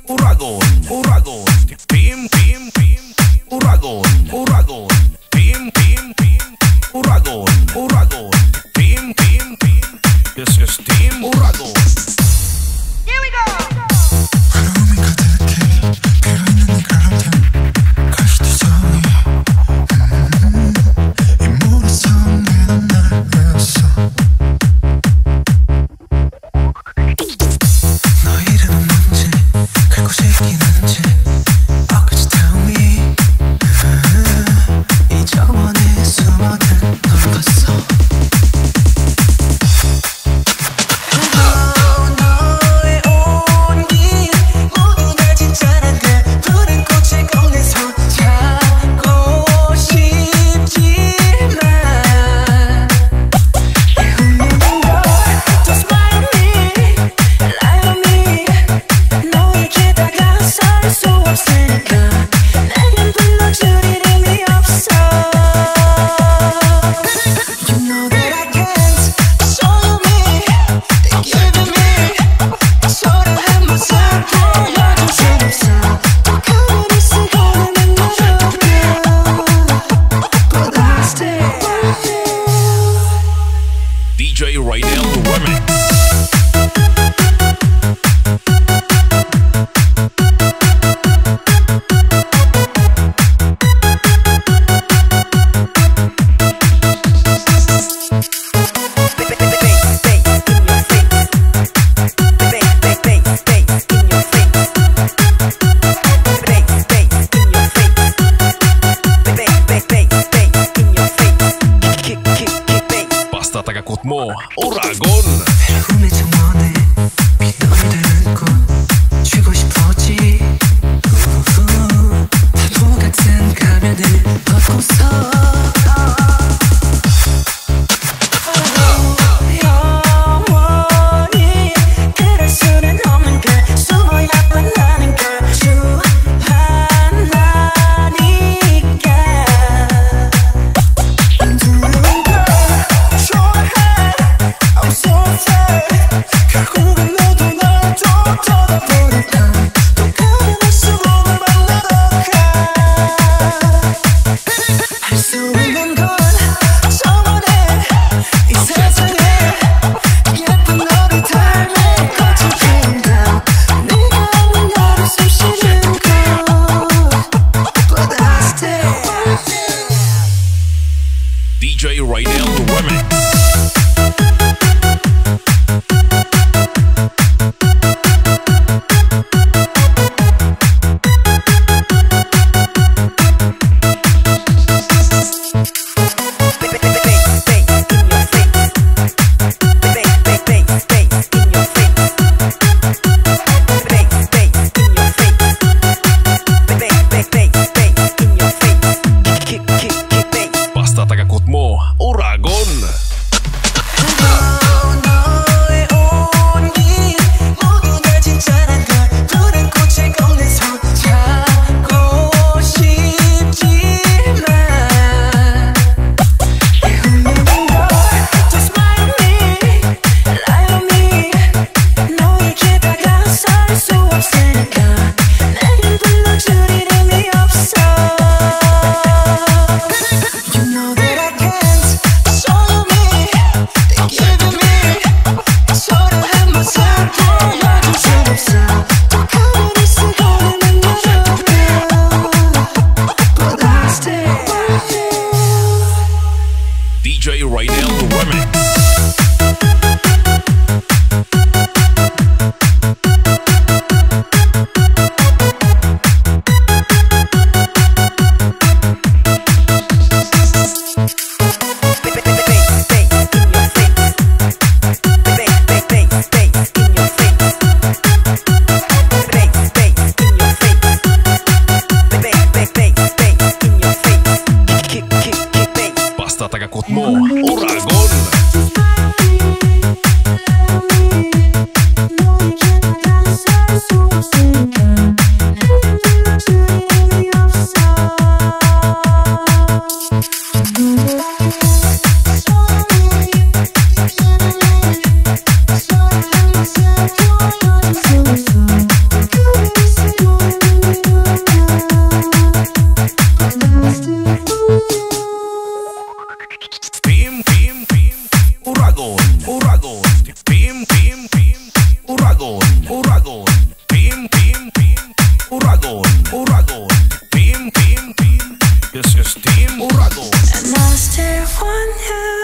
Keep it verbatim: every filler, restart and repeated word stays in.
Uragon, Uragon, Pim, Pim, Pim, Uragon, Uragon, Pim, Pim, Pim, Uragon, Uragon, Pim, Pim, Pim. This is Team Uragon. Here we go. D J Raydel Remix. Basta tagakot mo, Uragon. 꿈의 정원에 빛나게 되는 곳 쉬고 싶었지. 우후, 바보 같은 가면을 벗고서 영원히 그럴 수는 없는 걸 숨어야만 하는 걸 주하나니까 두려운 걸 좋아해. I'm Uragon, team, team, team, Uragon, Uragon, team, team, team. This is Team Uragon. And I still want you.